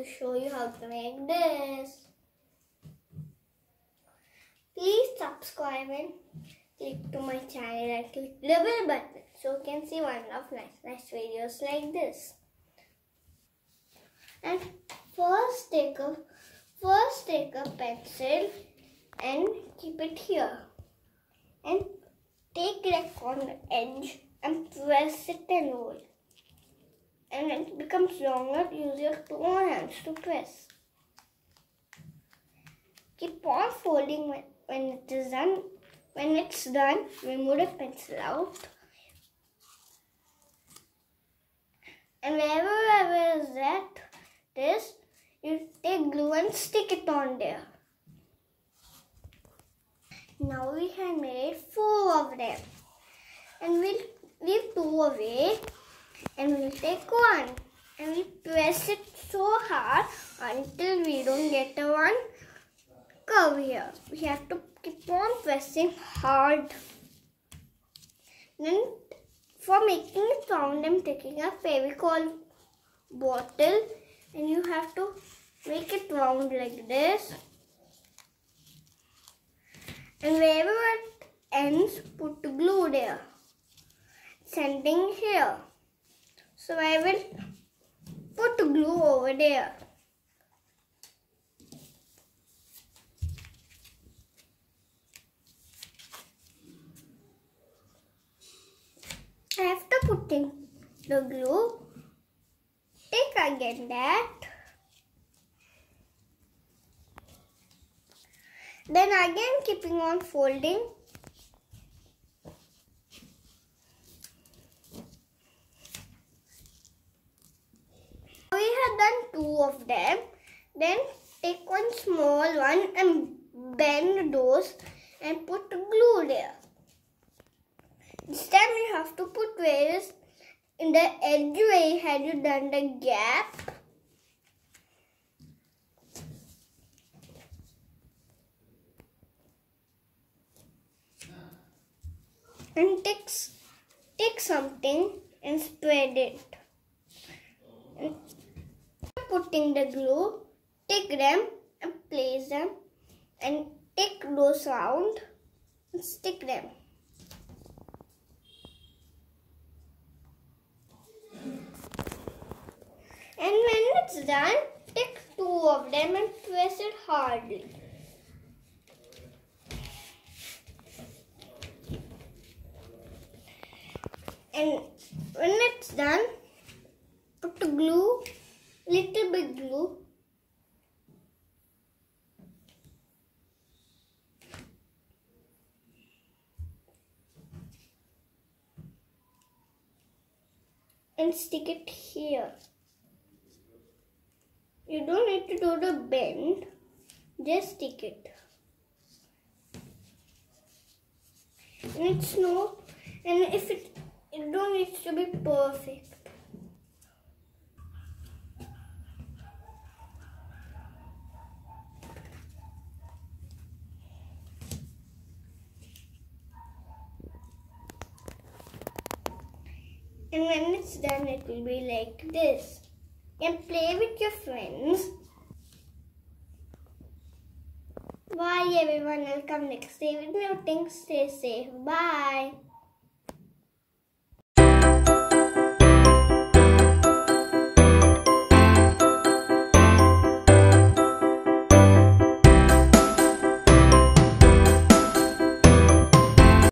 show you how to make this. Please subscribe and click to my channel and click the bell button so you can see one of nice videos like this. And first take a pencil and keep it here. And take it on the edge and press it and roll. And when it becomes longer, use your two hands to press. Keep on folding when it is done. When it's done, remove the pencil out. And wherever is that, you take glue and stick it on there. Now we have made 4 of them. And we'll leave 2 away. And we'll take 1. And we'll press it so hard until we don't get a one curve here. We have to keep on pressing hard. Then for making it round, I'm taking a Fevicol bottle and you have to make it round like this. And wherever it ends, put glue there. Sending here. So I will put glue over there. After putting the glue, take again that. Then again keeping on folding. We have done 2 of them. Then take one small one and bend those and put glue there. This time you have to put where is in the edge where had you done the gap. And take something and spread it. And putting the glue, take them and place them and take those round and stick them. And when it's done, take 2 of them and press it hardly. And when it's done, put the glue, little bit glue. And stick it here. You don't need to do the bend, just stick it. And it's no, and if it don't need to be perfect. And when it's done, it will be like this. You can play with your friends. Bye everyone, I'll come next day with new things. Stay safe. Bye.